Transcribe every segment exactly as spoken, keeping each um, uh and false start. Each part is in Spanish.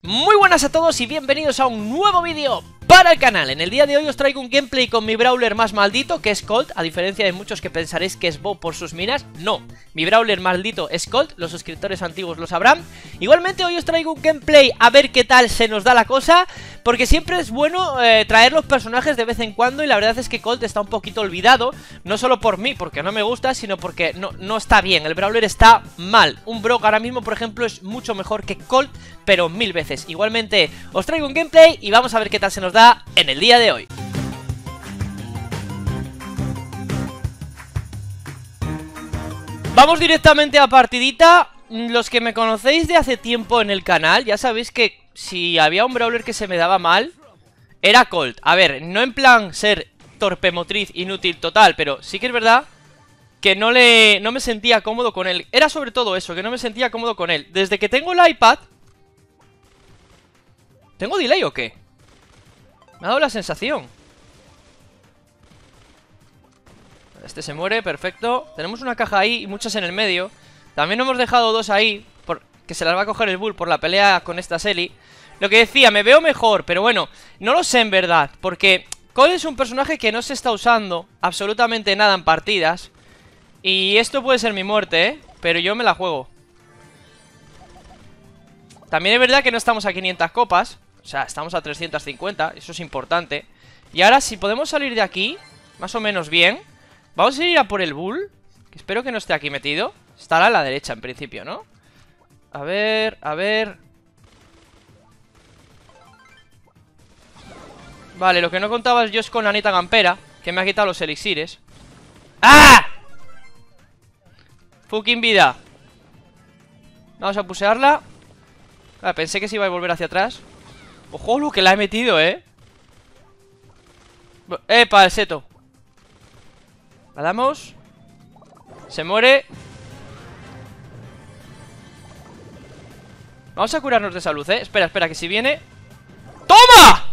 Muy buenas a todos y bienvenidos a un nuevo vídeo para el canal. En el día de hoy os traigo un gameplay con mi brawler más maldito, que es Colt. A diferencia de muchos que pensaréis que es Bo por sus minas, no, mi brawler maldito es Colt. Los suscriptores antiguos lo sabrán. Igualmente hoy os traigo un gameplay a ver qué tal se nos da la cosa, porque siempre es bueno eh, traer los personajes de vez en cuando. Y la verdad es que Colt está un poquito olvidado, no solo por mí, porque no me gusta, sino porque no, no está bien, el brawler está mal. Un Brock ahora mismo, por ejemplo, es mucho mejor que Colt, pero mil veces. Igualmente os traigo un gameplay y vamos a ver qué tal se nos da en el día de hoy. Vamos directamente a partidita. Los que me conocéis de hace tiempo en el canal ya sabéis que si había un brawler que se me daba mal era Colt. A ver, no en plan ser torpe motriz, inútil total, pero sí que es verdad que no le no me sentía cómodo con él. Era sobre todo eso, que no me sentía cómodo con él. Desde que tengo el iPad... ¿Tengo delay o qué? Me ha dado la sensación. Este se muere, perfecto. Tenemos una caja ahí y muchas en el medio. También hemos dejado dos ahí por... que se las va a coger el Bull por la pelea con esta Selly. Lo que decía, me veo mejor, pero bueno, no lo sé en verdad, porque Colt es un personaje que no se está usando absolutamente nada en partidas. Y esto puede ser mi muerte, ¿eh? Pero yo me la juego. También es verdad que no estamos a quinientas copas. O sea, estamos a trescientas cincuenta, eso es importante. Y ahora si podemos salir de aquí más o menos bien, vamos a ir a por el Bull, que espero que no esté aquí metido. Estará a la derecha en principio, ¿no? A ver, a ver. Vale, lo que no contaba yo es con la Anita Gampera, que me ha quitado los elixires. ¡Ah! Fucking vida. Vamos a pusearla. Ah, pensé que se iba a volver hacia atrás. Ojo lo que la he metido, eh. Epa, el seto. La damos. Se muere. Vamos a curarnos de salud, eh. Espera, espera, que si viene. ¡Toma!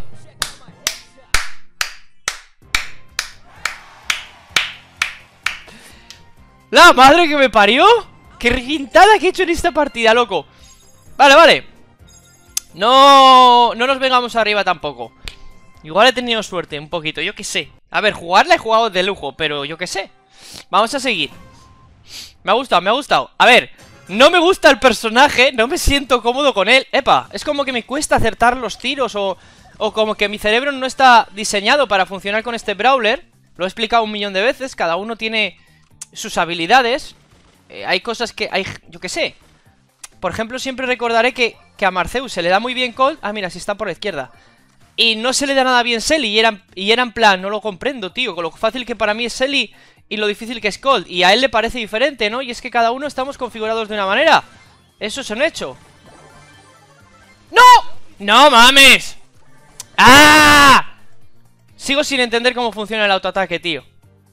¡La madre que me parió! ¡Qué requintada que he hecho en esta partida, loco! Vale, vale. No, no nos vengamos arriba tampoco. Igual he tenido suerte un poquito, yo qué sé. A ver, jugarla he jugado de lujo, pero yo qué sé. Vamos a seguir. Me ha gustado, me ha gustado. A ver, no me gusta el personaje, no me siento cómodo con él. Epa, es como que me cuesta acertar los tiros o, o como que mi cerebro no está diseñado para funcionar con este brawler. Lo he explicado un millón de veces, cada uno tiene sus habilidades. eh, Hay cosas que hay, yo qué sé. Por ejemplo, siempre recordaré que, que a Marceus se le da muy bien Colt. Ah, mira, si está por la izquierda. Y no se le da nada bien Selly. Y era, y era en plan, no lo comprendo, tío. Con lo fácil que para mí es Selly y lo difícil que es Colt. Y a él le parece diferente, ¿no? Y es que cada uno estamos configurados de una manera. Eso es un hecho. ¡No! ¡No mames! ¡Ah! Sigo sin entender cómo funciona el autoataque, tío.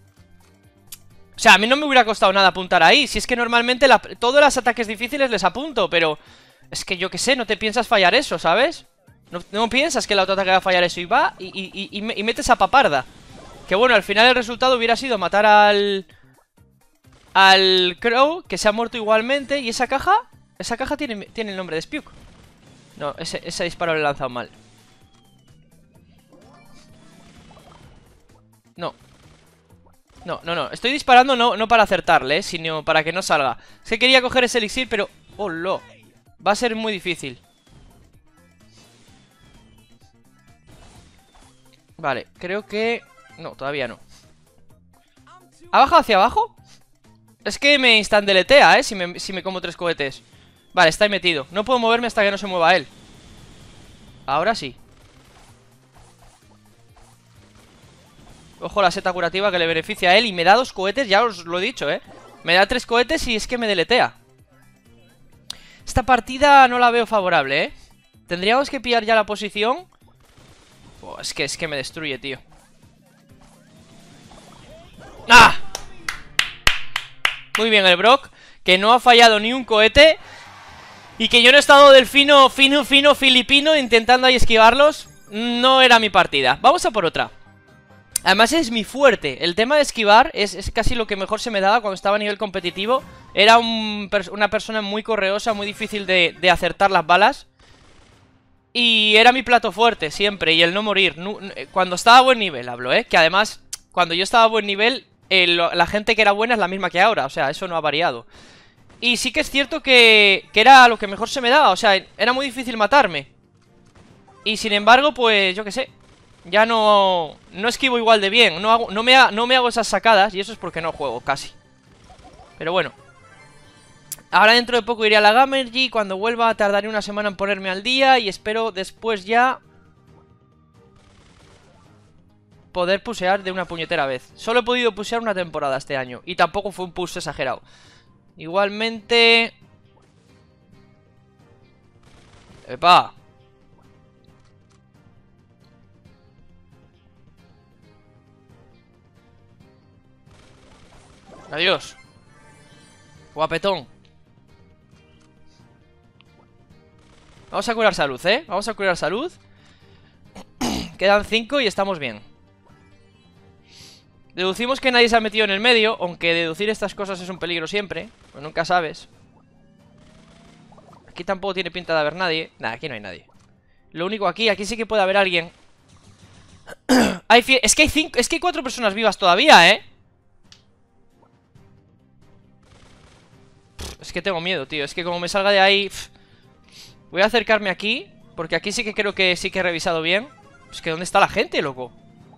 O sea, a mí no me hubiera costado nada apuntar ahí. Si es que normalmente la, todos los ataques difíciles les apunto, pero es que yo qué sé, no te piensas fallar eso, ¿sabes? No, no piensas que el autoataque va a fallar eso y va y, y, y, y, y metes a paparda. Que bueno, al final el resultado hubiera sido matar al... Al Crow, que se ha muerto igualmente. Y esa caja, esa caja tiene, tiene el nombre de Spuk. No, ese, ese disparo le he lanzado mal. No. No, no, no, estoy disparando no, no para acertarle, ¿eh? Sino para que no salga. Es que quería coger ese elixir, pero... ¡Oh, lo! Va a ser muy difícil. Vale, creo que... No, todavía no. ¿Ha bajado hacia abajo? Es que me instanteletea, ¿eh? Si me, si me como tres cohetes. Vale, está ahí metido. No puedo moverme hasta que no se mueva él. Ahora sí. Ojo la seta curativa que le beneficia a él. Y me da dos cohetes, ya os lo he dicho, ¿eh? Me da tres cohetes y es que me deletea. Esta partida no la veo favorable, ¿eh? Tendríamos que pillar ya la posición. Oh, es que, es que me destruye, tío. ¡Ah! Muy bien el Brock, que no ha fallado ni un cohete. Y que yo no he estado del fino, fino, fino filipino intentando ahí esquivarlos. No era mi partida. Vamos a por otra. Además es mi fuerte. El tema de esquivar es, es casi lo que mejor se me daba cuando estaba a nivel competitivo. Era un, una persona muy correosa, muy difícil de, de acertar las balas. Y era mi plato fuerte siempre, y el no morir. Cuando estaba a buen nivel, hablo, ¿eh? Que además, cuando yo estaba a buen nivel, el, la gente que era buena es la misma que ahora. O sea, eso no ha variado. Y sí que es cierto que, que era lo que mejor se me daba. O sea, era muy difícil matarme. Y sin embargo, pues, yo qué sé, ya no, no esquivo igual de bien. No, hago, no, me ha, no me hago esas sacadas. Y eso es porque no juego, casi. Pero bueno. Ahora dentro de poco iré a la Gamergy. Cuando vuelva tardaré una semana en ponerme al día. Y espero después ya poder pusear de una puñetera vez. Solo he podido pusear una temporada este año. Y tampoco fue un push exagerado. Igualmente... ¡Epa! Adiós. Guapetón. Vamos a curar salud, ¿eh? Vamos a curar salud. Quedan cinco y estamos bien. Deducimos que nadie se ha metido en el medio. Aunque deducir estas cosas es un peligro siempre. Pues nunca sabes. Aquí tampoco tiene pinta de haber nadie. Nah, aquí no hay nadie. Lo único aquí, aquí sí que puede haber alguien. hay es que hay cinco, es que hay cuatro personas vivas todavía, ¿eh? Pff, es que tengo miedo, tío. Es que como me salga de ahí... Pff. Voy a acercarme aquí, porque aquí sí que creo que sí que he revisado bien. Es que ¿dónde está la gente, loco?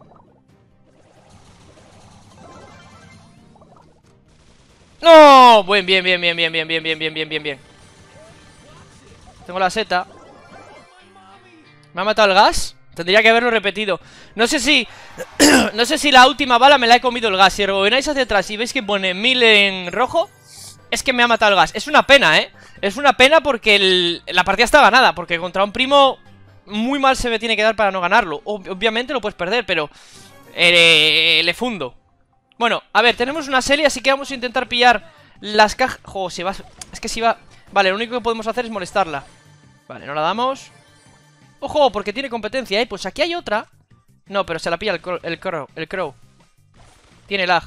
¡No! Buen, bien, bien, bien, bien, bien, bien, bien, bien, bien, bien, bien. Tengo la seta. ¿Me ha matado el gas? Tendría que haberlo repetido. No sé si... no sé si la última bala me la he comido el gas. Si rebobináis hacia atrás y veis que pone mil en rojo, es que me ha matado el gas. Es una pena, ¿eh? Es una pena porque el... la partida está ganada. Porque contra un primo muy mal se me tiene que dar para no ganarlo. Ob Obviamente lo puedes perder, pero... Eh, le fundo. Bueno, a ver, tenemos una serie, así que vamos a intentar pillar las cajas... Jo, si va... Es que si va... Vale, lo único que podemos hacer es molestarla. Vale, no la damos. Ojo, porque tiene competencia, ¿eh? Pues aquí hay otra. No, pero se la pilla el, crow, el, crow, el crow. Tiene lag.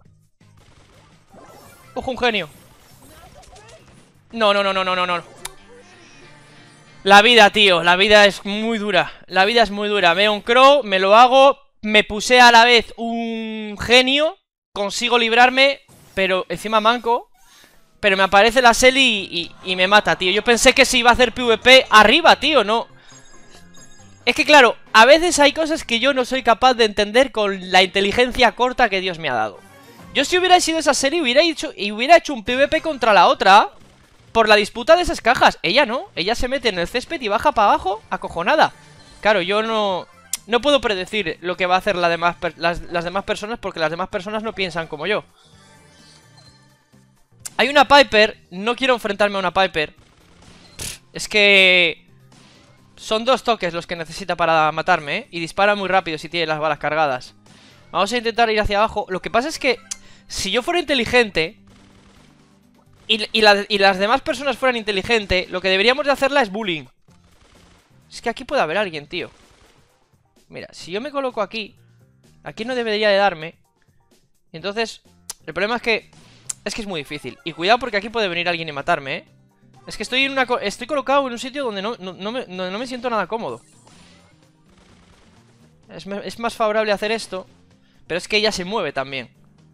Ojo, un genio. No, no, no, no, no, no, no. La vida, tío, la vida es muy dura. La vida es muy dura. Veo un crow, me lo hago. Me puse a la vez un genio. Consigo librarme, pero encima manco. Pero me aparece la Selly y, y, y me mata, tío. Yo pensé que se iba a hacer PvP arriba, tío, no. Es que claro, a veces hay cosas que yo no soy capaz de entender con la inteligencia corta que Dios me ha dado. Yo si hubiera sido esa serie hubiera hecho, y hubiera hecho un PvP contra la otra por la disputa de esas cajas. Ella no, ella se mete en el césped y baja para abajo acojonada. Claro, yo no... No puedo predecir lo que va a hacer la demás, las, las demás personas porque las demás personas no piensan como yo. Hay una Piper, no quiero enfrentarme a una Piper. Es que... Son dos toques los que necesita para matarme, ¿eh? Y dispara muy rápido si tiene las balas cargadas. Vamos a intentar ir hacia abajo. Lo que pasa es que si yo fuera inteligente y, y, la, y las demás personas fueran inteligentes, lo que deberíamos de hacerla es bullying. Es que aquí puede haber alguien, tío. Mira, si yo me coloco aquí, aquí no debería de darme. Y entonces, el problema es que Es que es muy difícil. Y cuidado porque aquí puede venir alguien y matarme, ¿eh? Es que estoy en una estoy colocado en un sitio donde no, no, no, me, no, no me siento nada cómodo. Es, es más favorable hacer esto. Pero es que ella se mueve también.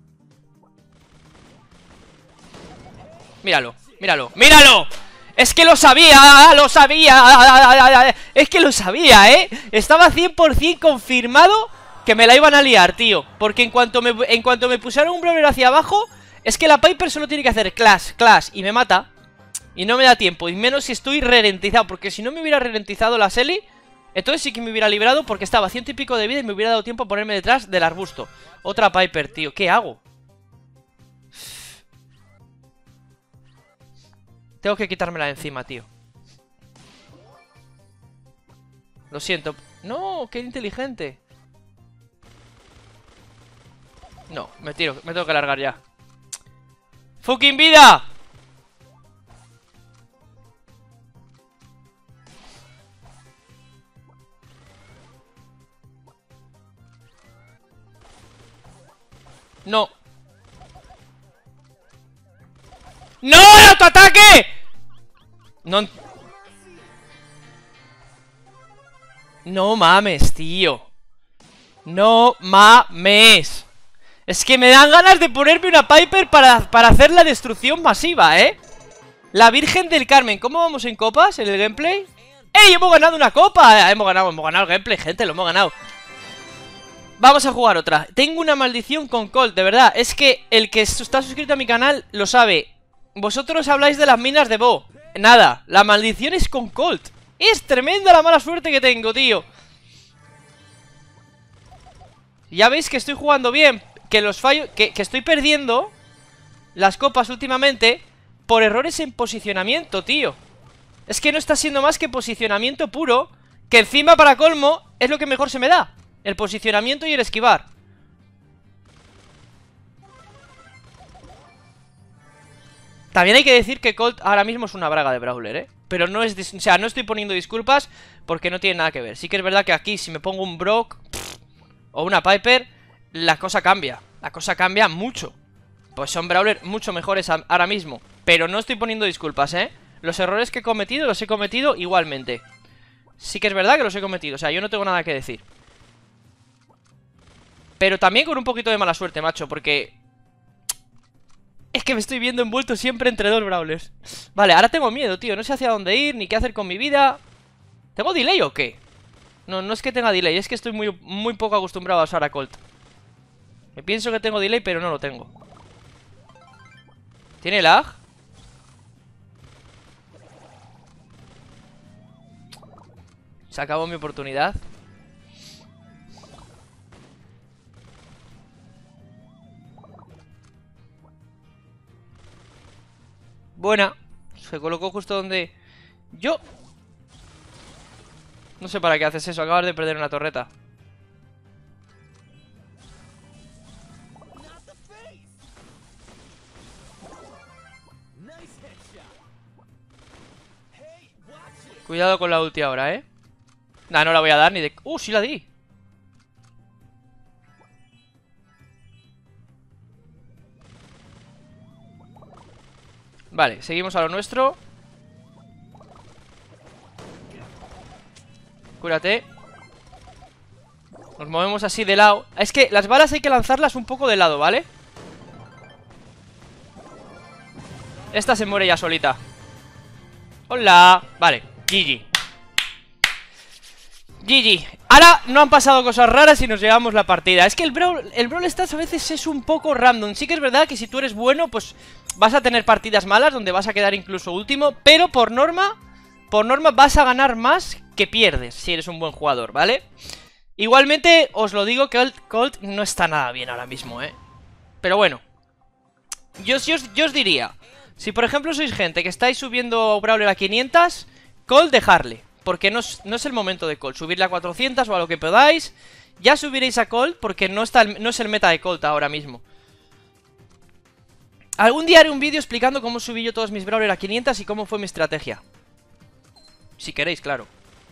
Míralo, míralo, ¡míralo! ¡Es que lo sabía! ¡Lo sabía! ¡Es que lo sabía, eh! Estaba cien por cien confirmado que me la iban a liar, tío. Porque en cuanto me, en cuanto me pusieron un brawler hacia abajo, es que la Piper solo tiene que hacer clash, clash y me mata. Y no me da tiempo, y menos si estoy ralentizado. Porque si no me hubiera ralentizado la Selly, entonces sí que me hubiera librado porque estaba a ciento y pico de vida y me hubiera dado tiempo a ponerme detrás del arbusto. Otra Piper, tío, ¿qué hago? Tengo que quitármela de encima, tío. Lo siento. No, qué inteligente. No, me tiro, me tengo que largar ya. ¡Fucking vida! No. ¡No! ¡El autoataque! No. No mames, tío. No mames. Es que me dan ganas de ponerme una Piper para, para hacer la destrucción masiva, ¿eh? La Virgen del Carmen. ¿Cómo vamos en copas en el gameplay? ¡Ey! ¡Hemos ganado una copa! Hemos ganado, hemos ganado el gameplay, gente, lo hemos ganado. Vamos a jugar otra. Tengo una maldición con Colt, de verdad. Es que el que está suscrito a mi canal lo sabe. Vosotros habláis de las minas de Bo. Nada, la maldición es con Colt. Es tremenda la mala suerte que tengo, tío. Ya veis que estoy jugando bien. Que los fallos, que, que estoy perdiendo las copas últimamente por errores en posicionamiento, tío. Es que no está siendo más que posicionamiento puro. Que encima, para colmo, es lo que mejor se me da. El posicionamiento y el esquivar. También hay que decir que Colt ahora mismo es una braga de brawler, ¿eh? Pero no es... O sea, no estoy poniendo disculpas porque no tiene nada que ver. Sí que es verdad que aquí si me pongo un Brock pff, o una Piper, la cosa cambia. La cosa cambia mucho. Pues son brawlers mucho mejores ahora mismo. Pero no estoy poniendo disculpas, ¿eh? Los errores que he cometido los he cometido igualmente. Sí que es verdad que los he cometido. O sea, yo no tengo nada que decir. Pero también con un poquito de mala suerte, macho, porque... Es que me estoy viendo envuelto siempre entre dos brawlers. Vale, ahora tengo miedo, tío. No sé hacia dónde ir, ni qué hacer con mi vida. ¿Tengo delay o qué? No, no es que tenga delay, es que estoy muy, muy poco acostumbrado a usar a Colt. Me pienso que tengo delay, pero no lo tengo. ¿Tiene lag? Se acabó mi oportunidad. Buena. Se colocó justo donde... Yo... No sé para qué haces eso. Acabas de perder una torreta. Cuidado con la ulti ahora, ¿eh? Nah, no la voy a dar ni de... ¡Uh, sí la di! Vale, seguimos a lo nuestro. Cúrate. Nos movemos así de lado. Es que las balas hay que lanzarlas un poco de lado, ¿vale? Esta se muere ya solita. Hola. Vale, G G. G G. Ahora no han pasado cosas raras y nos llevamos la partida. Es que el Brawl, el Brawl Stars a veces es un poco random. Sí que es verdad que si tú eres bueno, pues vas a tener partidas malas donde vas a quedar incluso último. Pero por norma, por norma vas a ganar más que pierdes si eres un buen jugador, ¿vale? Igualmente os lo digo que Colt, Colt no está nada bien ahora mismo, ¿eh? Pero bueno, yo, yo, yo os diría, si por ejemplo sois gente que estáis subiendo Brawler a quinientos, Colt dejarle. Porque no es, no es el momento de Colt. Subirle a cuatrocientos o a lo que podáis. Ya subiréis a Colt porque no, está el, no es el meta de Colt ahora mismo. Algún día haré un vídeo explicando cómo subí yo todos mis Brawler a quinientos y cómo fue mi estrategia. Si queréis, claro.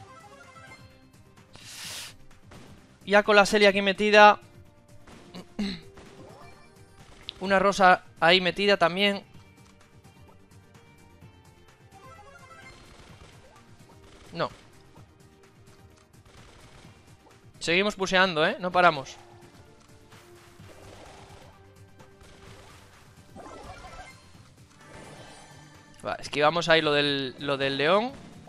Ya con la Selly aquí metida. Una Rosa ahí metida también. No. Seguimos puseando, ¿eh? No paramos. Vale, esquivamos ahí lo del, lo del león.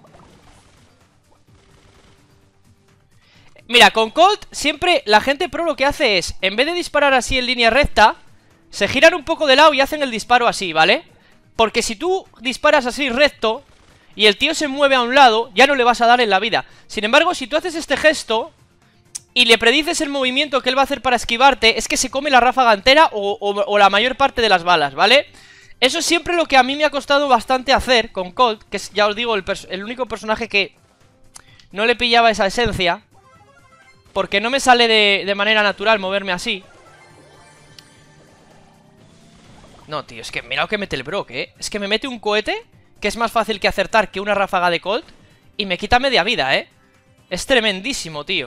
Mira, con Colt siempre la gente pro lo que hace es, en vez de disparar así en línea recta, se giran un poco de lado y hacen el disparo así, ¿vale? Porque si tú disparas así recto y el tío se mueve a un lado, ya no le vas a dar en la vida. Sin embargo, si tú haces este gesto y le predices el movimiento que él va a hacer para esquivarte, es que se come la ráfaga entera o, o, o la mayor parte de las balas, ¿vale? Eso es siempre lo que a mí me ha costado bastante hacer con Colt, que es, ya os digo, el, el único personaje que no le pillaba esa esencia, porque no me sale de, de manera natural moverme así. No, tío, es que mira lo que mete el Brock, ¿eh? Es que me mete un cohete que es más fácil que acertar que una ráfaga de Colt y me quita media vida, ¿eh? Es tremendísimo, tío.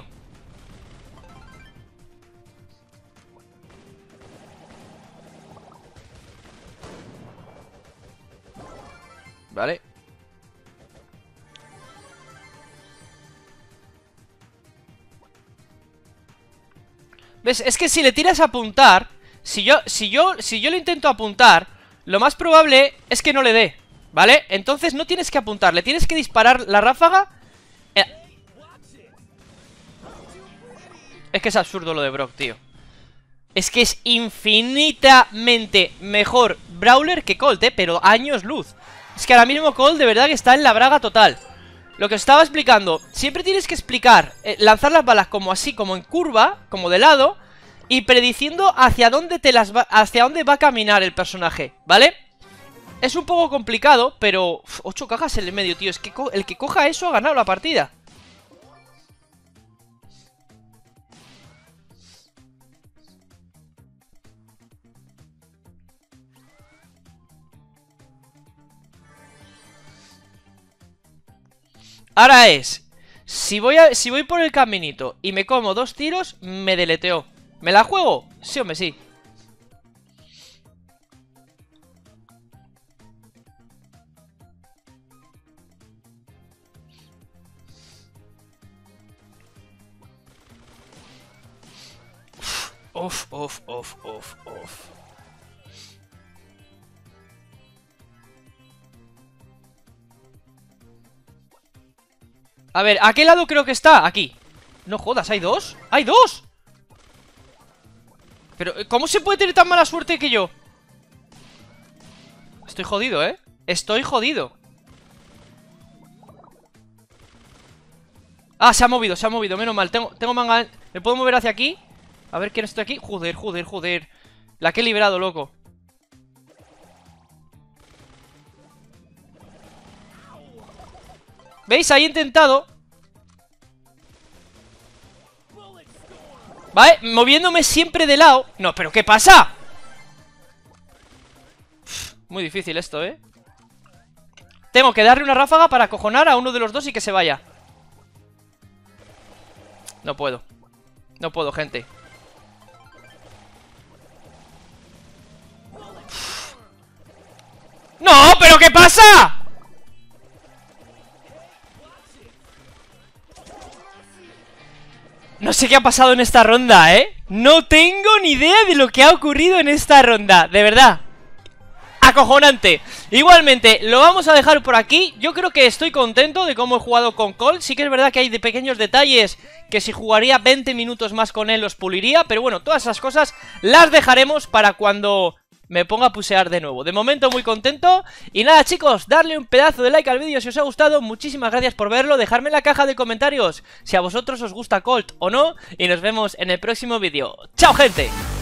Vale. ¿Ves? Es que si le tiras a apuntar, si yo, si yo, si yo le intento apuntar, lo más probable es que no le dé, ¿vale? Entonces no tienes que apuntar, le tienes que disparar la ráfaga. eh. Es que es absurdo lo de Brock, tío. Es que es infinitamente mejor Brawler que Colt, eh, pero años luz. Es que ahora mismo Colt de verdad que está en la braga total. Lo que os estaba explicando, siempre tienes que explicar, eh, lanzar las balas como así, como en curva, como de lado, y prediciendo hacia dónde te las va, hacia dónde va a caminar el personaje, ¿vale? Es un poco complicado, pero uf, ocho cajas en el medio, tío. Es que el que coja eso ha ganado la partida. Ahora es, si voy, a, si voy por el caminito y me como dos tiros, me deleteo. ¿Me la juego? Sí, hombre, sí. Uf, uf, uf, uf, uf. A ver, ¿a qué lado creo que está? Aquí. No jodas, ¿hay dos? ¡Hay dos! Pero, ¿cómo se puede tener tan mala suerte que yo? Estoy jodido, ¿eh? Estoy jodido. Ah, se ha movido, se ha movido, menos mal. Tengo, tengo manga... ¿Me puedo mover hacia aquí? A ver quién estoy aquí. Joder, joder, joder. La que he liberado, loco. ¿Veis? Ahí he intentado. Vale, moviéndome siempre de lado. No, pero ¿qué pasa? Uf, muy difícil esto, ¿eh? Tengo que darle una ráfaga para acojonar a uno de los dos y que se vaya. No puedo. No puedo, gente. Uf. ¡No! ¿Pero qué pasa? No sé qué ha pasado en esta ronda, ¿eh? No tengo ni idea de lo que ha ocurrido en esta ronda, de verdad. Acojonante. Igualmente, lo vamos a dejar por aquí. Yo creo que estoy contento de cómo he jugado con Colt. Sí que es verdad que hay de pequeños detalles que si jugaría veinte minutos más con él los puliría. Pero bueno, todas esas cosas las dejaremos para cuando me ponga a pusear de nuevo. De momento muy contento. Y nada, chicos, darle un pedazo de like al vídeo si os ha gustado. Muchísimas gracias por verlo. Dejadme en la caja de comentarios si a vosotros os gusta Colt o no. Y nos vemos en el próximo vídeo. ¡Chao, gente!